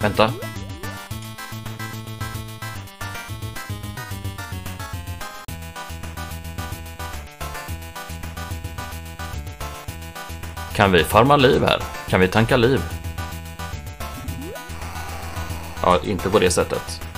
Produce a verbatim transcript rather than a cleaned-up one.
Vänta. Kan vi farma liv här? Kan vi tanka liv? Ja, inte på det sättet.